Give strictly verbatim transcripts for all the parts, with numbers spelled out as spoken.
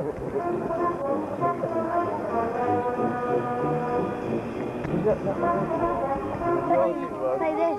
Play this.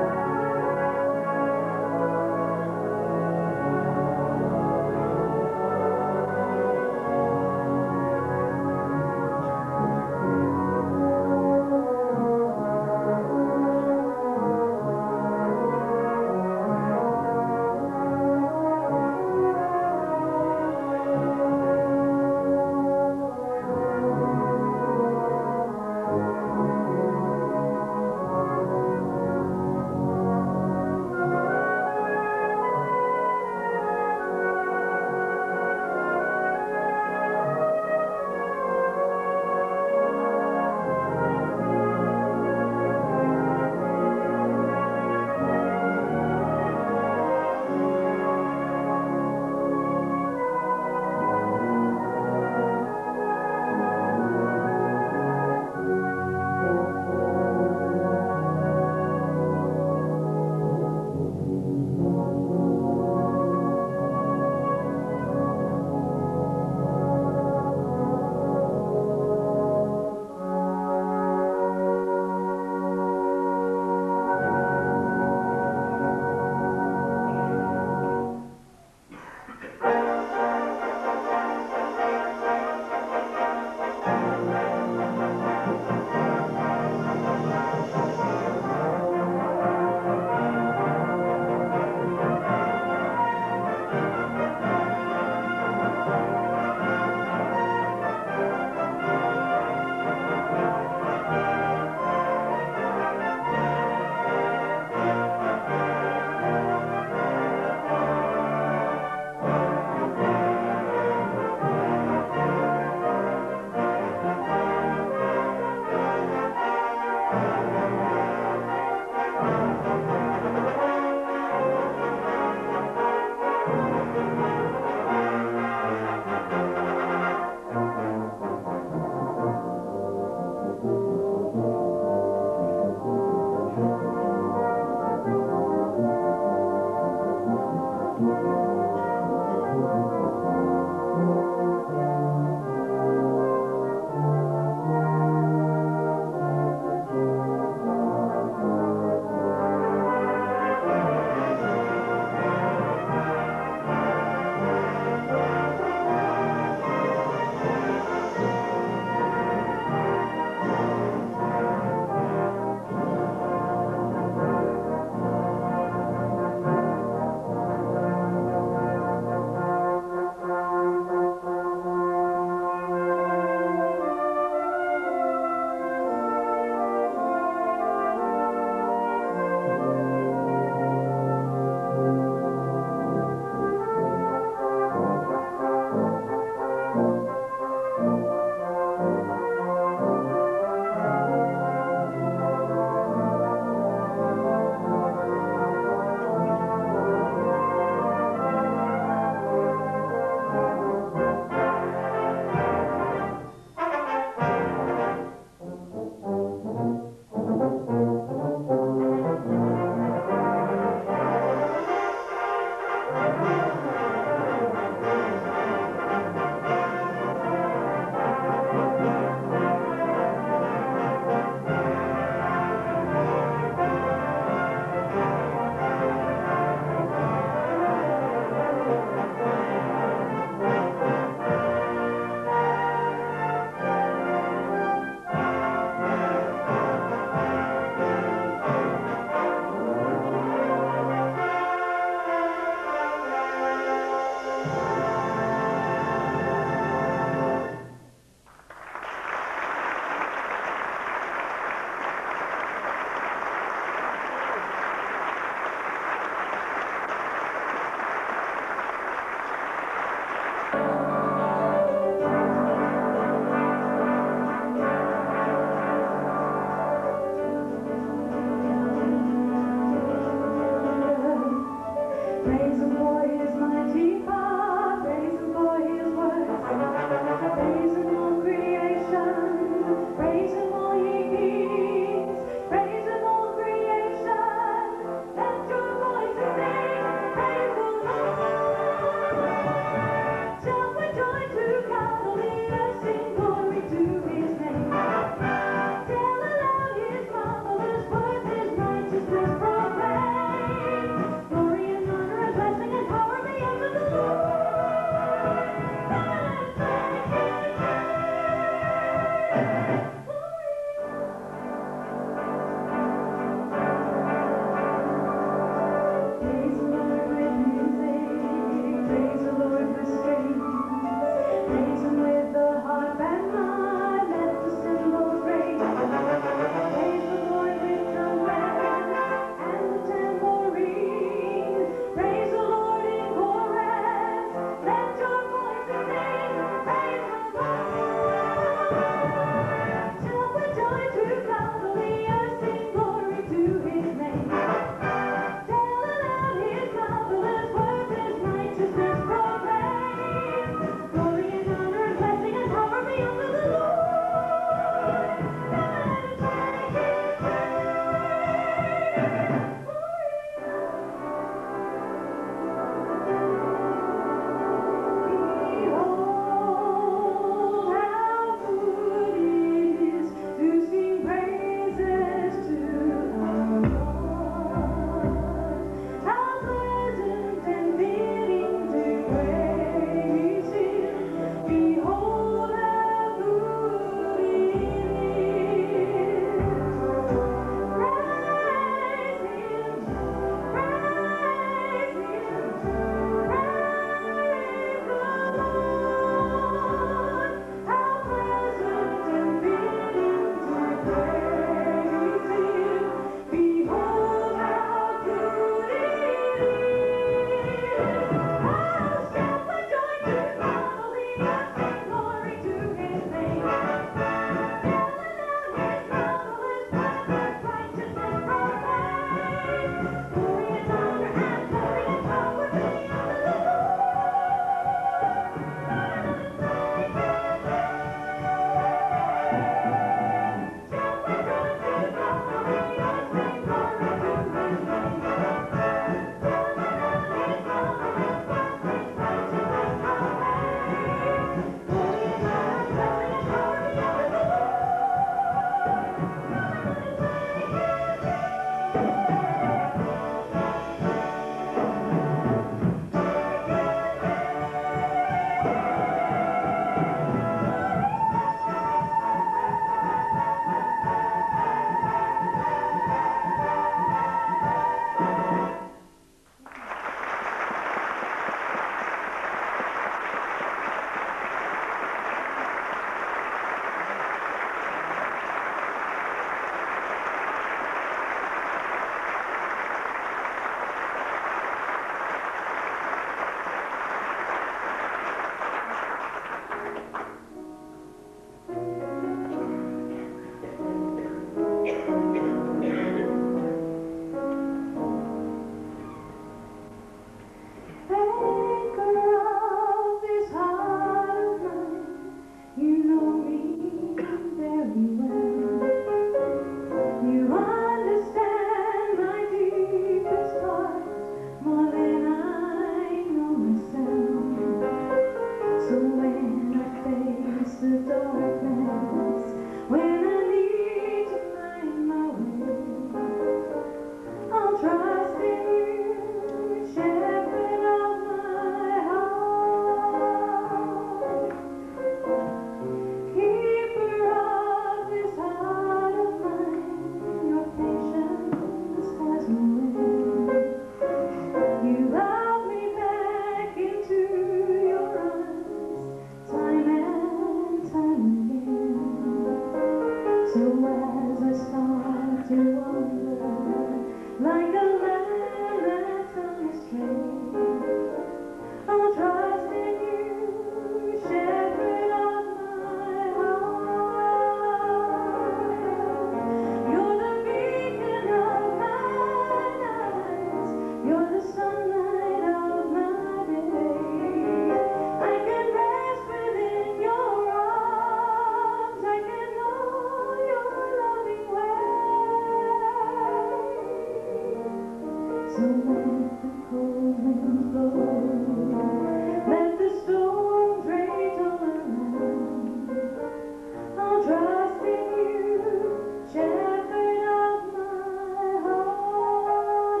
So let the cold winds blow, let the storms rage all around. I'll trust in you, shepherd of my heart.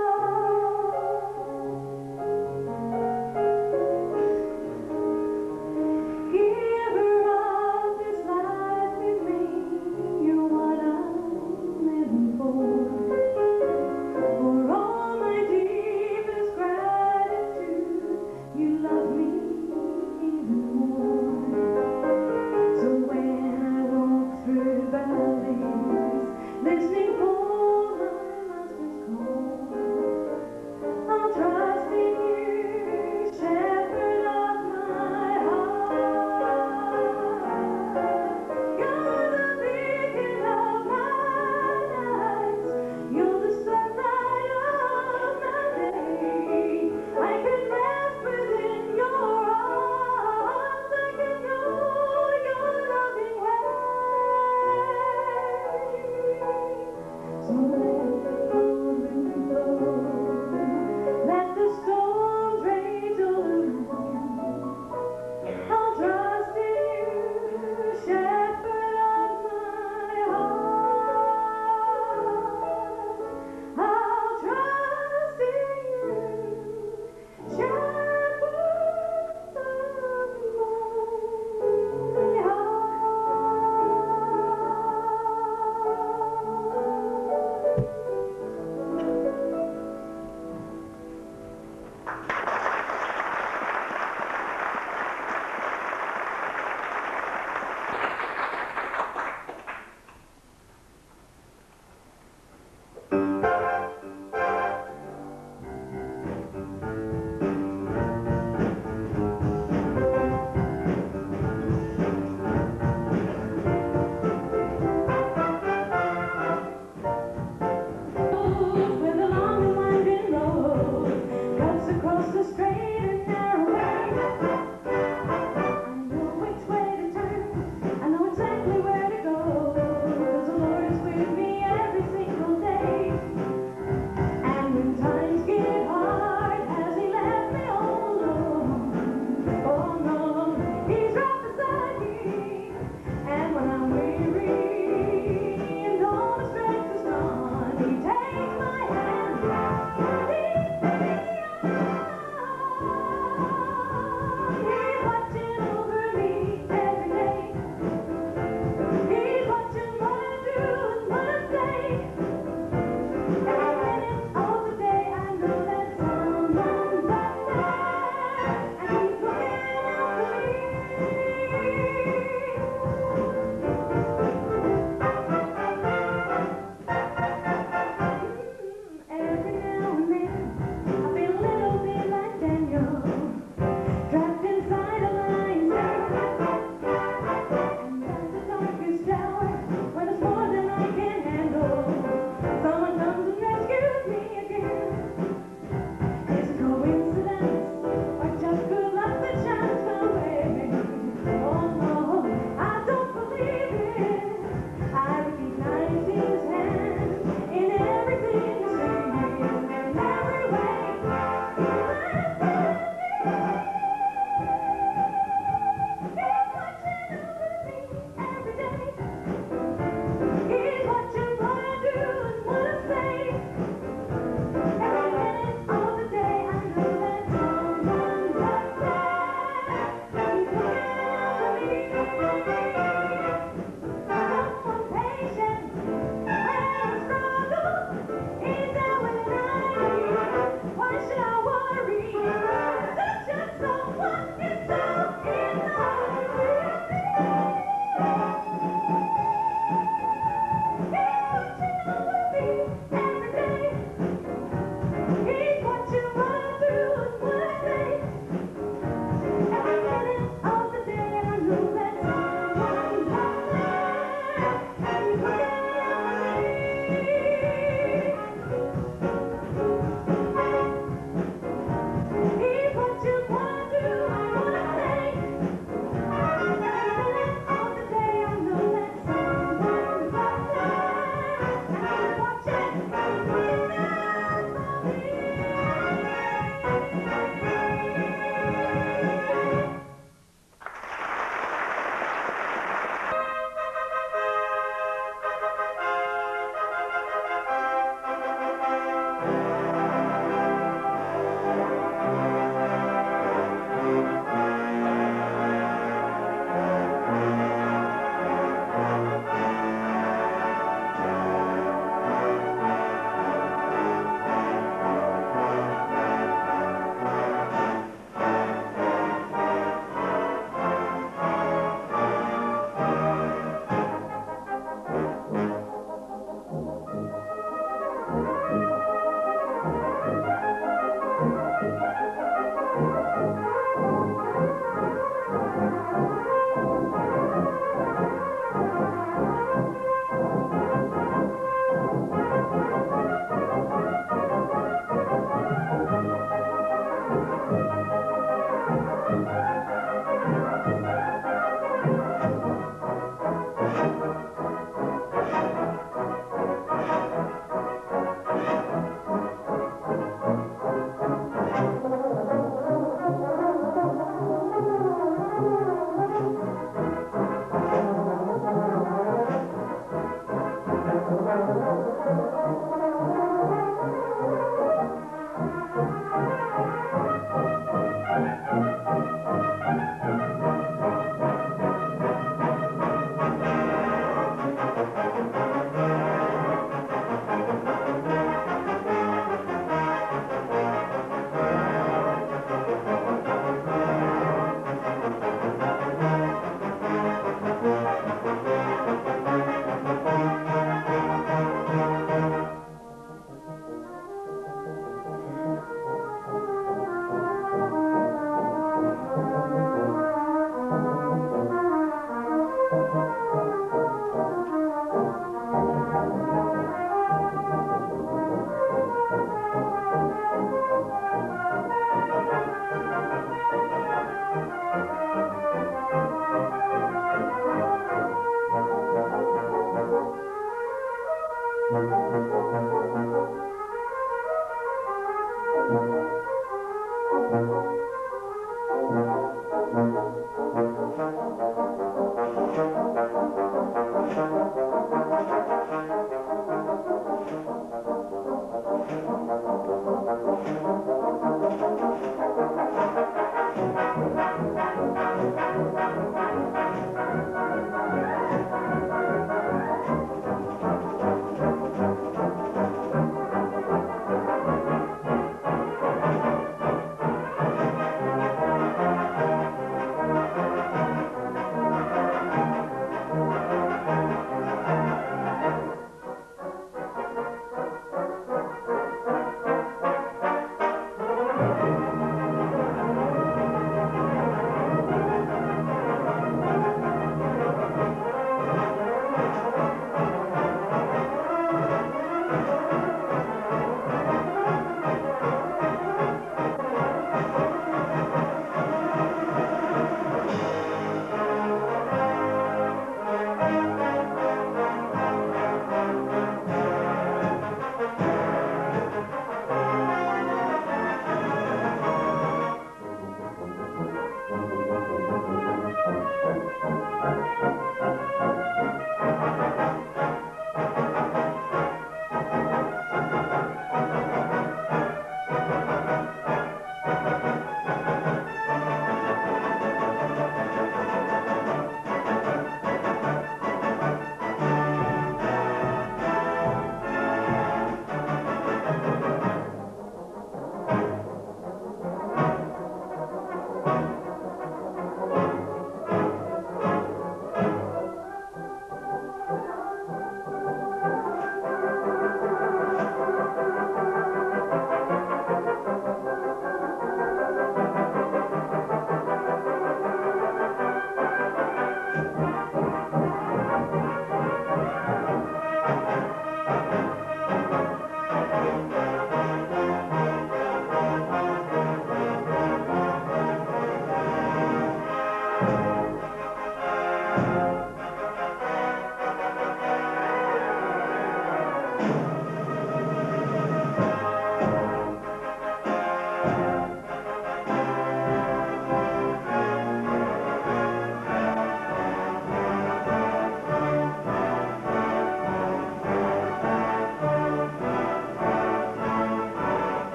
Giver of this life with me, you're what I'm living for. For all my deepest gratitude,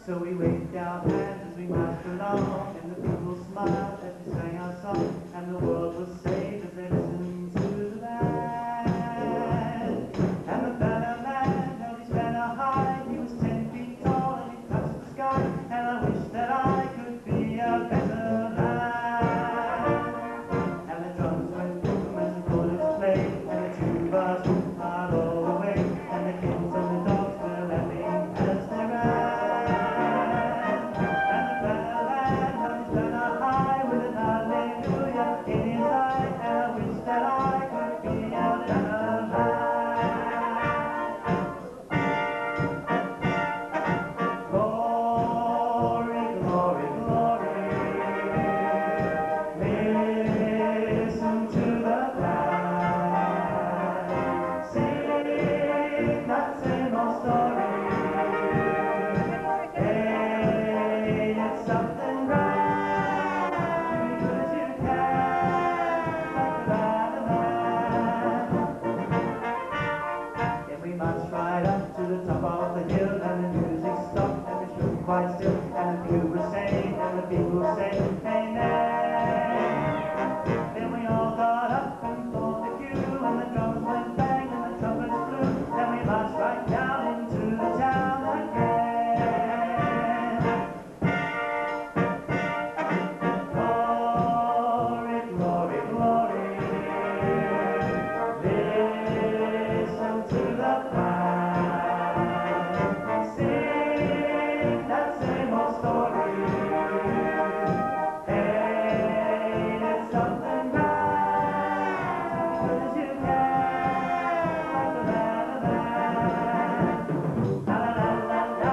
So we waved our hands as we marched along, and the people smiled as we sang our song, and the world was saved as they listened to the band. And the banner man held his banner high, he was ten feet tall and he touched the sky, and I wish that I could be a better man. And the drums went boom as the chorus played, and the tubas whooped hard all the way, and the kids and the dogs were laughing as they ran. Quite still, and the few were saying, and the people saying, amen. Then we all got up and formed the queue, and the drums went bang and the trumpets blew, then we marched right down into the town again. Glory, glory, glory, listen to the choir, sing that same old story. Ain't it something right? Cause you can like a man, a man. La la la la la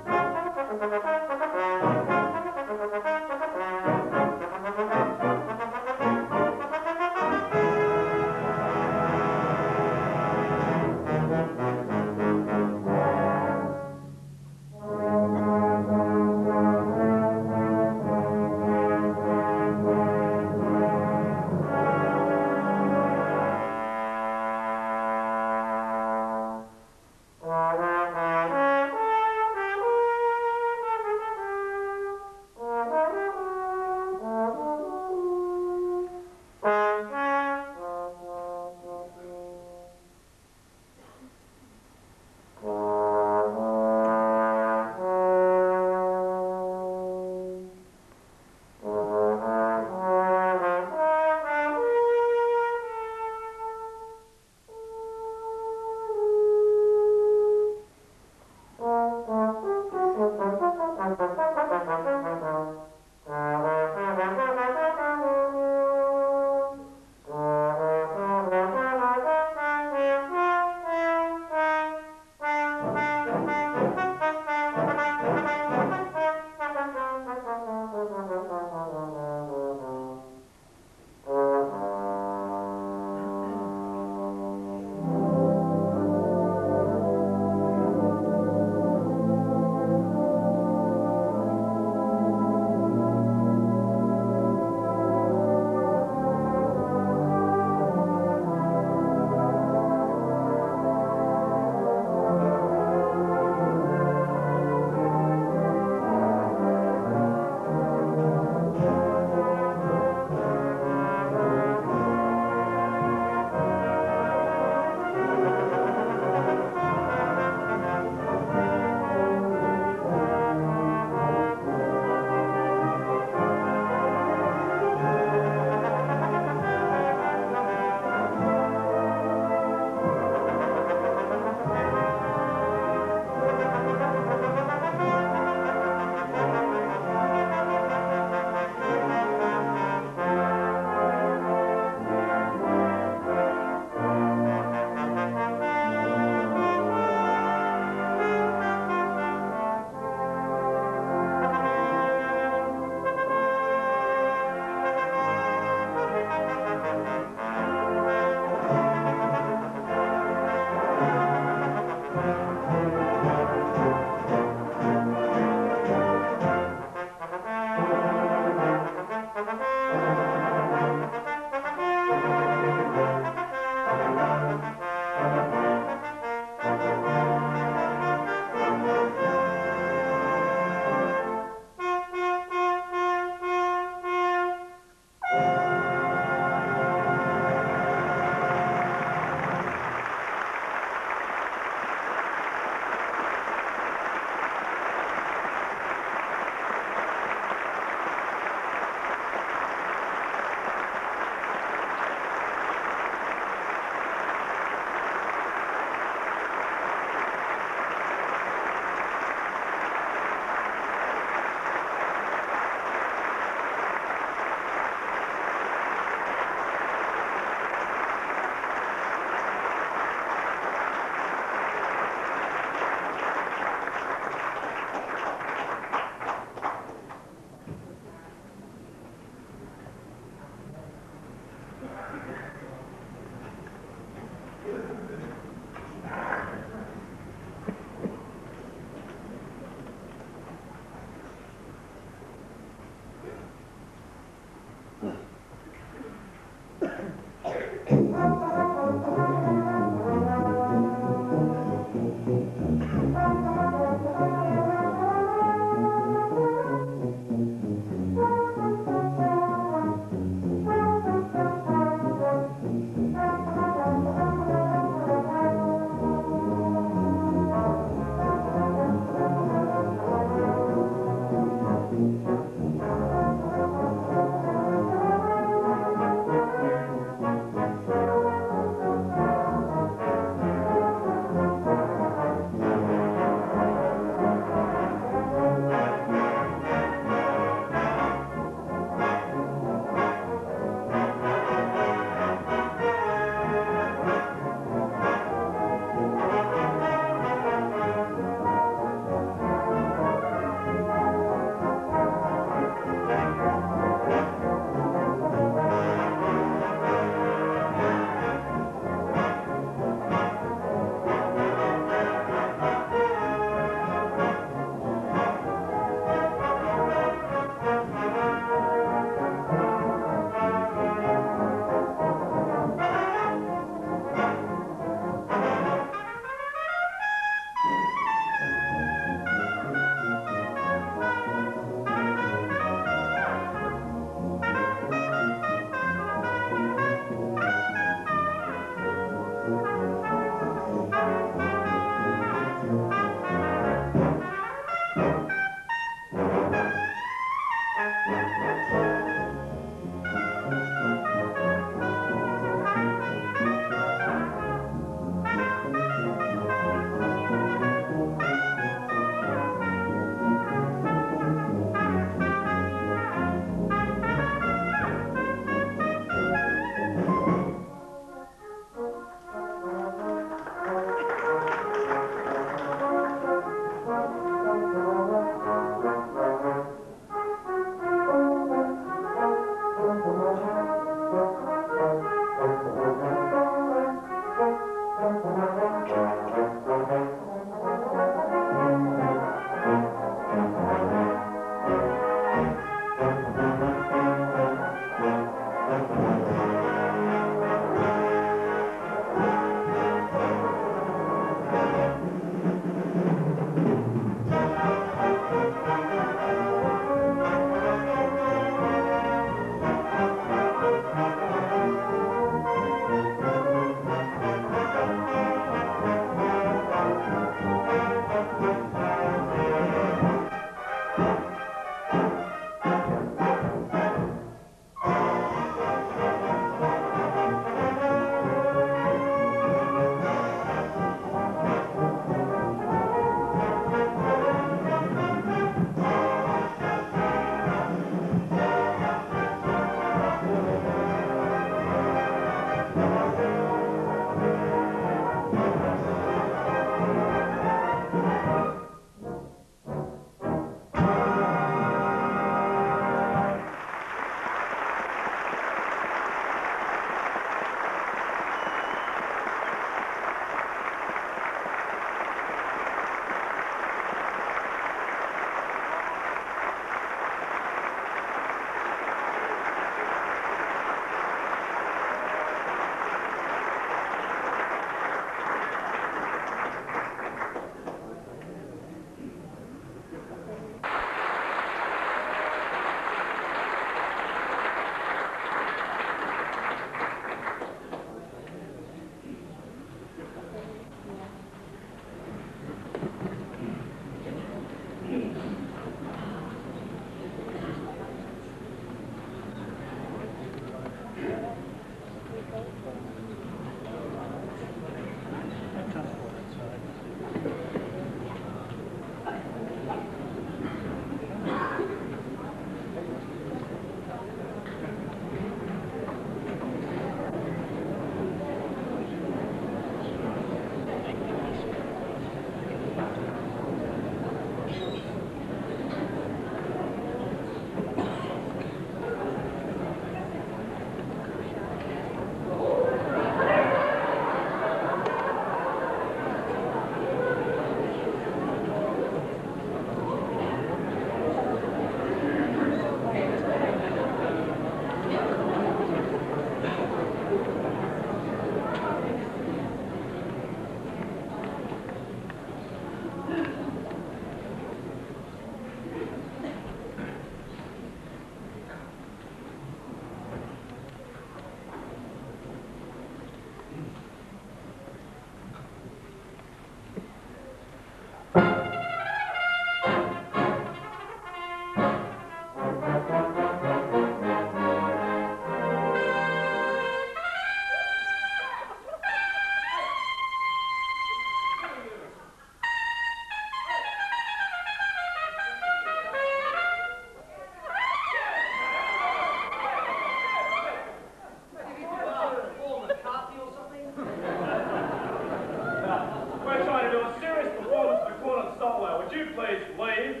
you play slave?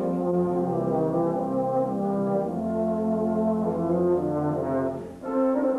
Thank you.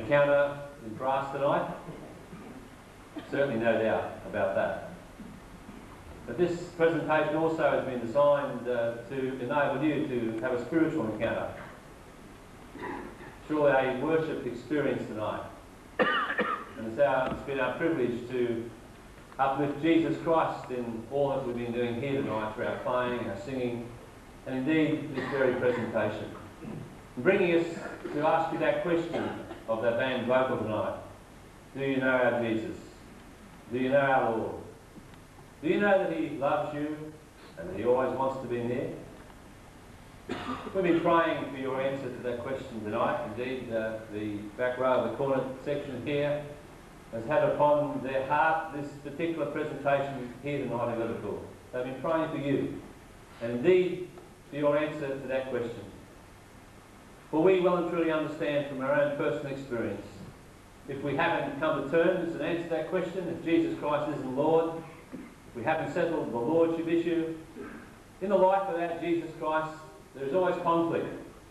encounter in brass tonight? Certainly no doubt about that. But this presentation also has been designed uh, to enable you to have a spiritual encounter. Surely a worship experience tonight. And it's, our, it's been our privilege to uplift Jesus Christ in all that we've been doing here tonight through our playing, our singing, and indeed this very presentation. And bringing us to ask you that question of that band vocal tonight. Do you know our Jesus? Do you know our Lord? Do you know that he loves you and that he always wants to be near? We've been praying for your answer to that question tonight. Indeed, uh, the back row of the corner section here has had upon their heart this particular presentation here tonight in Liverpool. They've been praying for you and indeed for your answer to that question. For we well and truly understand from our own personal experience, if we haven't come to terms and answered that question, if Jesus Christ isn't Lord, if we haven't settled the Lordship issue, in the life without Jesus Christ, there is always conflict.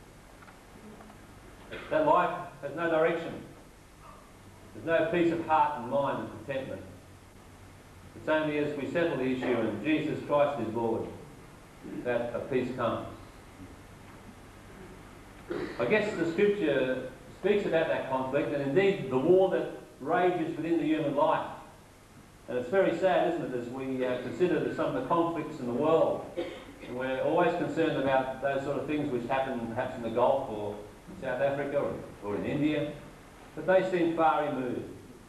That life has no direction. There's no peace of heart and mind and contentment. It's only as we settle the issue and Jesus Christ is Lord that a peace comes. I guess the scripture speaks about that conflict and indeed the war that rages within the human life. And it's very sad, isn't it, as we uh, consider the, some of the conflicts in the world. And we're always concerned about those sort of things which happen perhaps in the Gulf or in South Africa or, or in India. But they seem far removed.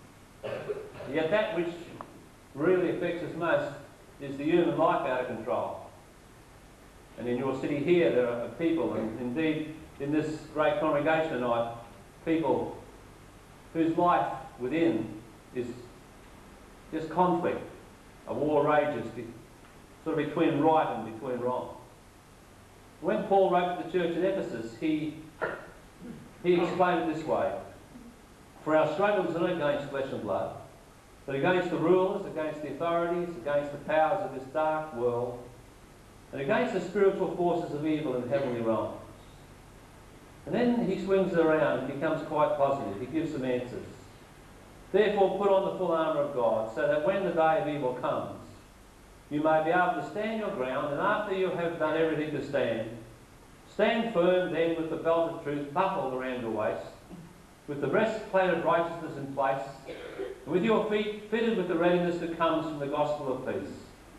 Yet that which really affects us most is the human life out of control. And in your city here there are people, and indeed in this great congregation tonight, people whose life within is just conflict. A war rages be, sort of between right and between wrong. When Paul wrote to the church in Ephesus, he, he explained it this way. For our struggles are not against flesh and blood, but against the rulers, against the authorities, against the powers of this dark world, and against the spiritual forces of evil in heavenly realms. And then he swings it around and becomes quite positive. He gives some answers. Therefore put on the full armour of God, so that when the day of evil comes, you may be able to stand your ground, and after you have done everything to stand, stand firm then with the belt of truth buckled around your waist, with the breastplate of righteousness in place, and with your feet fitted with the readiness that comes from the gospel of peace.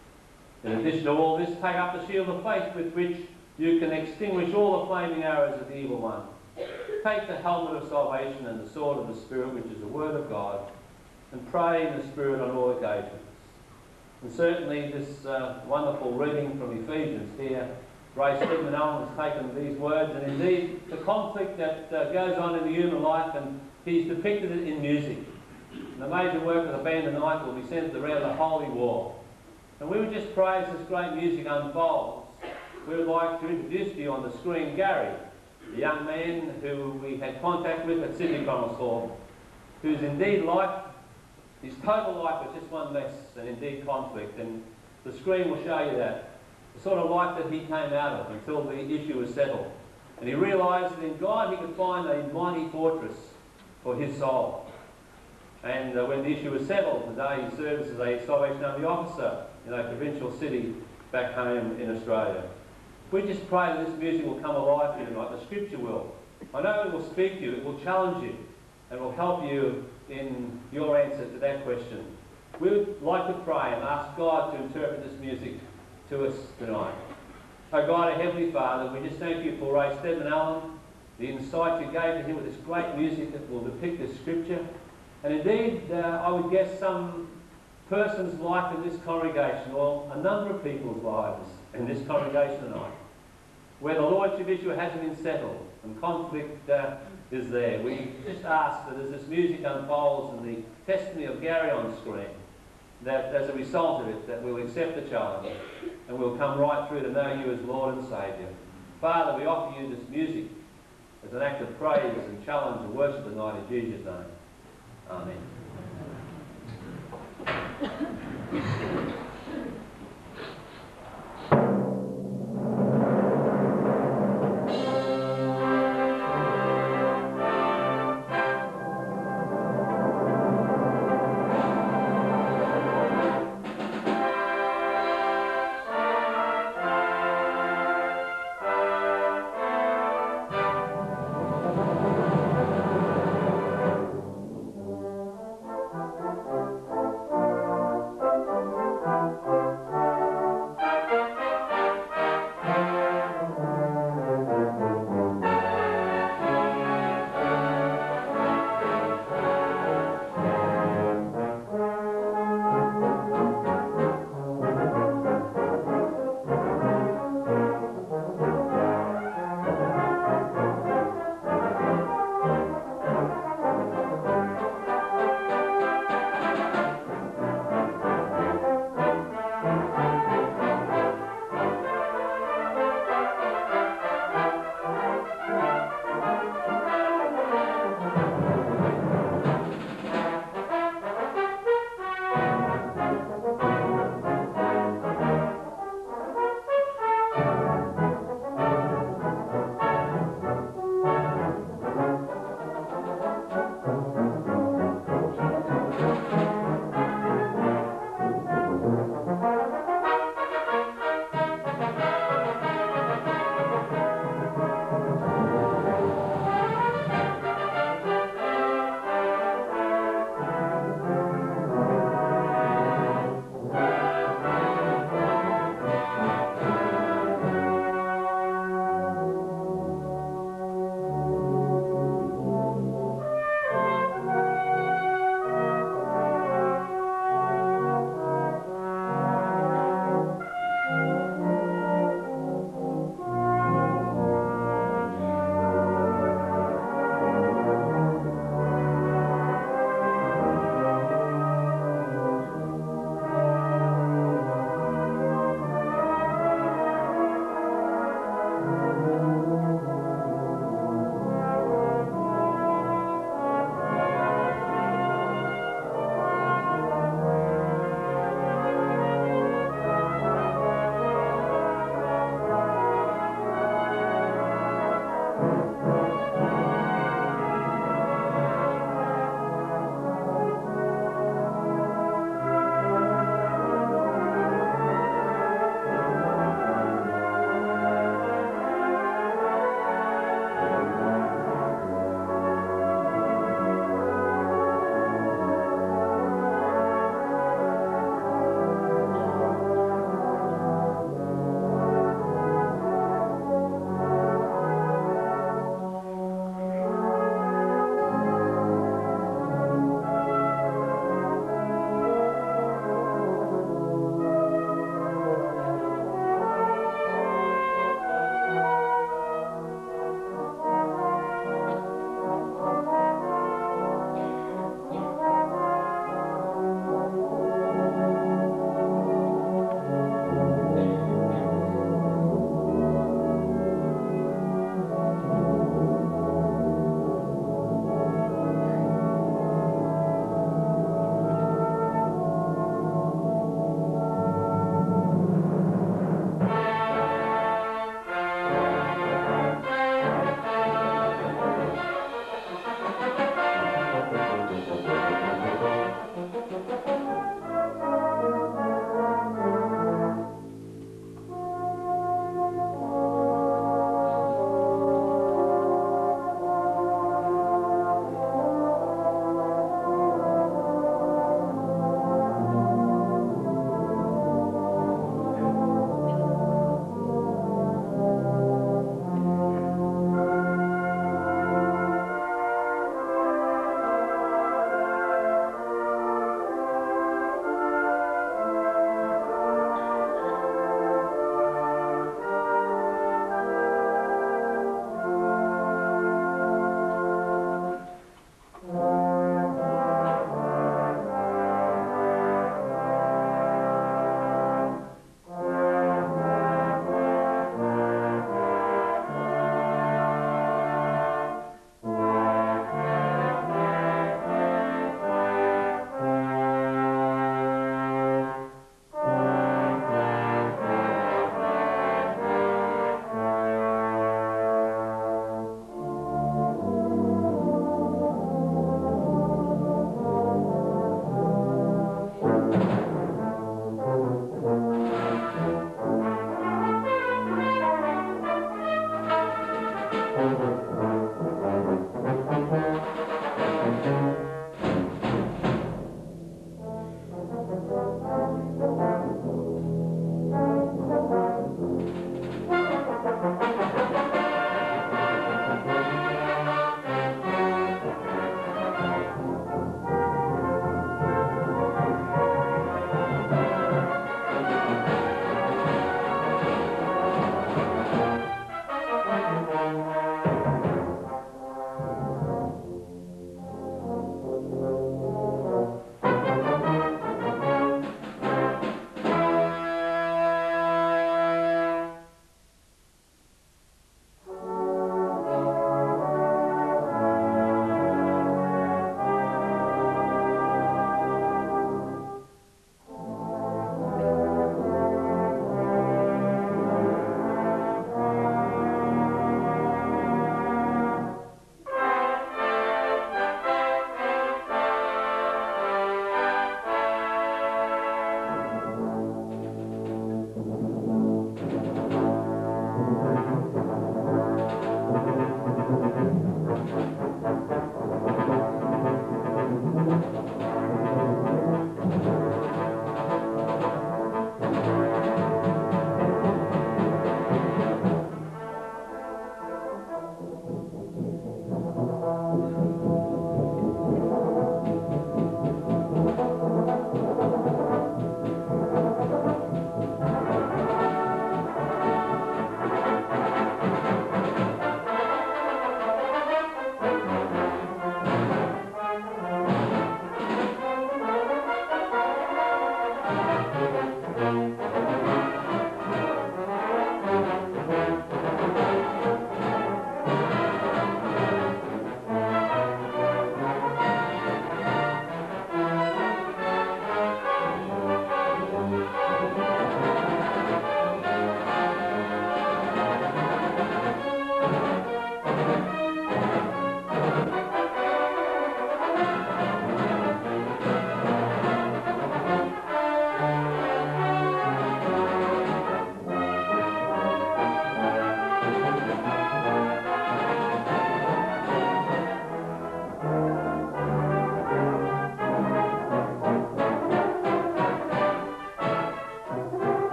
In addition to all this, take up the shield of faith with which you can extinguish all the flaming arrows of the evil one. Take the helmet of salvation and the sword of the Spirit, which is the word of God, and pray in the Spirit on all occasions. And certainly this uh, wonderful reading from Ephesians here, Ray Stedman Allen has taken these words, and indeed the conflict that uh, goes on in the human life, and he's depicted it in music. And the major work of the band tonight will be centred around the Holy War. And we would just pray as this great music unfolds. We would like to introduce to you on the screen Gary, a young man who we had contact with at Sydney Connell's Hall, whose indeed life, his total life was just one mess and indeed conflict. And the screen will show you that. The sort of life that he came out of until the issue was settled. And he realised that in God he could find a mighty fortress for his soul. And uh, when the issue was settled, today he serves as a Salvation Army officer in a provincial city back home in Australia. We just pray that this music will come alive here tonight. The scripture will. I know it will speak to you, it will challenge you, and will help you in your answer to that question. We would like to pray and ask God to interpret this music to us tonight. Oh God, our Heavenly Father, we just thank you for Ray Stedman Allen, the insight you gave to him with this great music that will depict this scripture. And indeed, uh, I would guess some person's life in this congregation, or a number of people's lives in this congregation tonight, where the Lordship issue hasn't been settled and conflict uh, is there. We just ask that as this music unfolds and the testimony of Gary on the screen, that as a result of it, that we'll accept the challenge and we'll come right through to know you as Lord and Saviour. Father, we offer you this music as an act of praise and challenge and worship tonight in Jesus' name. Amen.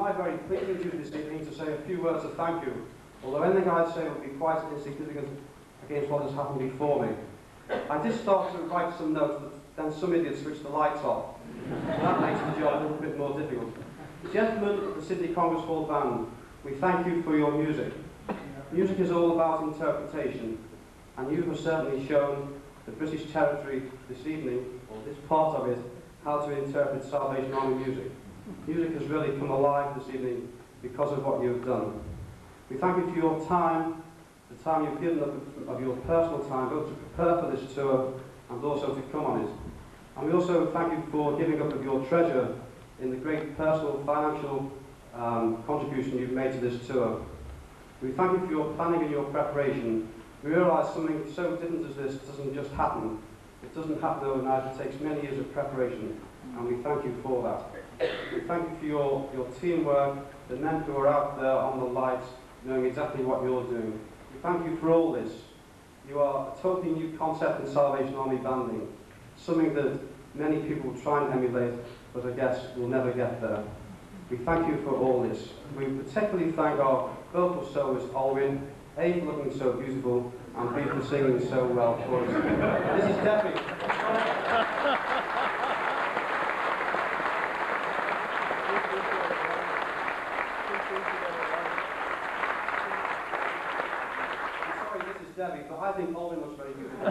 my very pleasing duty this evening to say a few words of thank you, although anything I'd say would be quite insignificant against what has happened before me. I did start to write some notes, but then some idiot switched the lights off. That makes the job a little bit more difficult. Gentlemen of the Sydney Congress Hall Band, we thank you for your music. Music is all about interpretation, and you have certainly shown the British territory this evening, or this part of it, how to interpret Salvation Army music. Music has really come alive this evening because of what you have done. We thank you for your time, the time you've given of, of your personal time, both to prepare for this tour and also to come on it. And we also thank you for giving up of your treasure in the great personal, financial um, contribution you've made to this tour. We thank you for your planning and your preparation. We realise something so different as this doesn't just happen. It doesn't happen overnight, it takes many years of preparation, and we thank you for that. We thank you for your, your teamwork, the men who are out there on the lights, knowing exactly what you're doing. We thank you for all this. You are a totally new concept in Salvation Army banding, something that many people try and emulate, but I guess will never get there. We thank you for all this. We particularly thank our vocal soloist, Alwyn, A, for looking so beautiful, and B, for singing so well for us. This is Debbie. I'm sorry, this is Debbie, but I think Alwyn looks very beautiful.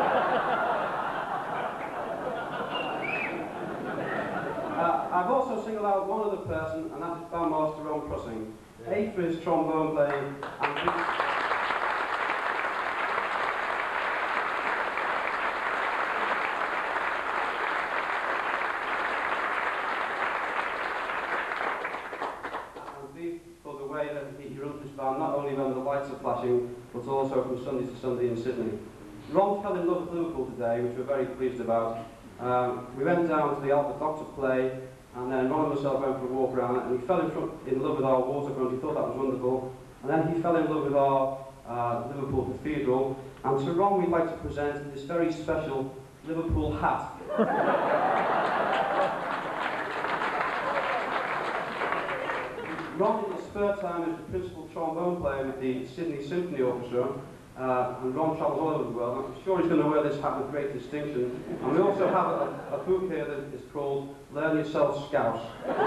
uh, I've also singled out one other person, and that is Bandmaster Ron Prussing. A for his trombone playing, and B for the way that he runs his band, not only when the lights are flashing, but also from Sunday to Sunday in Sydney. Ron fell in love with Liverpool today, which we're very pleased about. Um, we went down to the Albert Doctor play, and then Ron and myself went for a walk around, and he fell in, front, in love with our waterfront. He thought that was wonderful. And then he fell in love with our uh, Liverpool Cathedral. And to Ron, we'd like to present this very special Liverpool hat. Ron, in his spare time, is the principal trombone player with the Sydney Symphony Orchestra, uh, and Ron travels all over the world. I'm sure he's going to wear this hat with great distinction. And we also have a, a book here that is called Learn Yourself Scouse.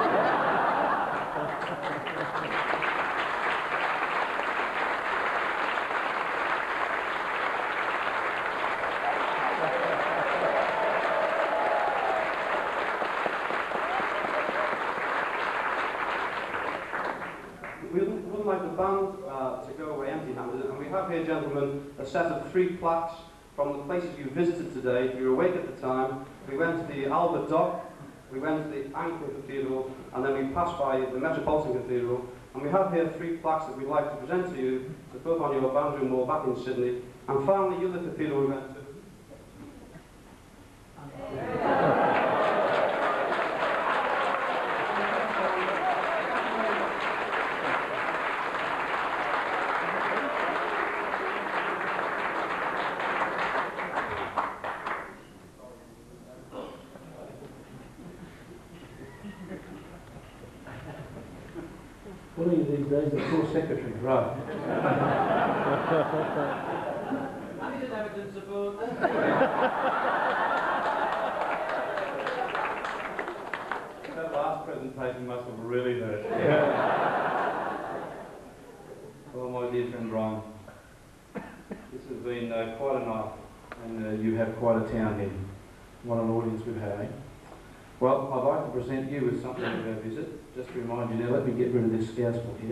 We wouldn't like the band uh, to go away empty-handed, and we have here, gentlemen, a set of three plaques from the places you visited today. If you were awake at the time, we went to the Albert Dock, we went to the Anglican Cathedral, and then we passed by the Metropolitan Cathedral, and we have here three plaques that we'd like to present to you to put on your band room wall back in Sydney. And finally, the other cathedral we went to. What are you these days? The full secretary, right? I didn't have it in support. That last presentation must have really hurt. Yeah. Well, my dear friend Brian, this has been uh, quite a night, and uh, you have quite a town here. What an audience we've had, eh? Well, I'd like to present you with something of our visit. Just to remind you now, let me get rid of this Scouse book here.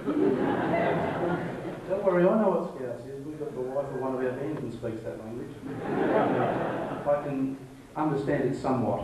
Don't worry, I know what Scouse is. We've got the wife of one of our bandsmen speaks that language. I can understand it somewhat.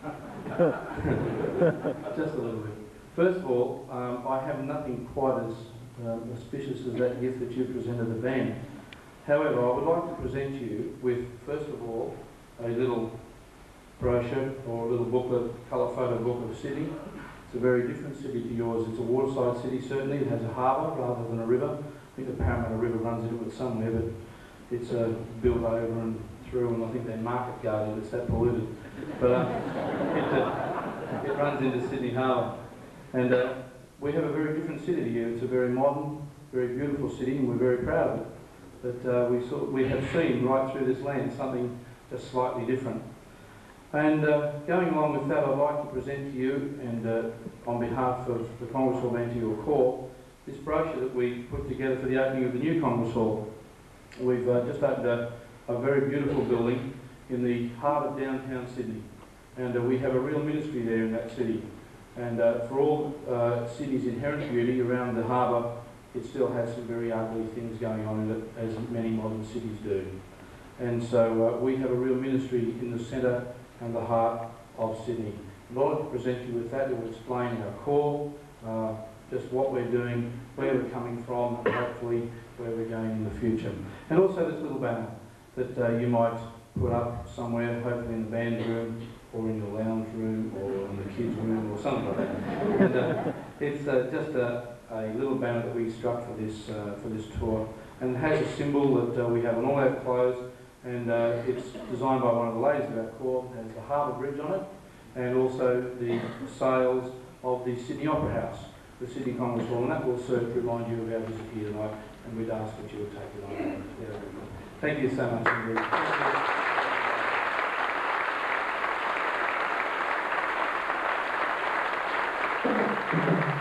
Just a little bit. First of all, um, I have nothing quite as um, auspicious as that gift that you presented the band. However, I would like to present you with, first of all, a little brochure or a little booklet, colour photo book of Sydney. It's a very different city to yours. It's a waterside city, certainly. It has a harbour rather than a river. I think the Parramatta River runs into it somewhere, but it's uh, built over and through, and I think they market guard it. It's that polluted. But uh, it, uh, it runs into Sydney Harbour. And uh, we have a very different city here. It's a very modern, very beautiful city, and we're very proud of it. But uh, we, saw, we have seen right through this land something just slightly different. And uh, going along with that, I'd like to present to you, and uh, on behalf of the Congress Hall and to your call, this brochure that we put together for the opening of the new Congress Hall. We've uh, just opened a, a very beautiful building in the heart of downtown Sydney, and uh, we have a real ministry there in that city. And uh, for all uh, Sydney's inherent beauty around the harbour, it still has some very ugly things going on in it, as many modern cities do. And so uh, we have a real ministry in the centre and the heart of Sydney. I'd like to present you with that. It will explain our call, uh, just what we're doing, where we're coming from, and hopefully where we're going in the future. And also this little banner that uh, you might put up somewhere, hopefully in the band room, or in the lounge room, or in the kids' room, or something like that. And uh, it's uh, just a, a little banner that we struck for this uh, for this tour, and it has a symbol that uh, we have on all our clothes, and uh, it's designed by one of the ladies of our corps. It has the Harbour Bridge on it, and also the sails of the Sydney Opera House, the Sydney Congress Hall, and that will serve to remind you of our visit here tonight, and we'd ask that you would take it on. Yeah. Thank you so much indeed. Thank you.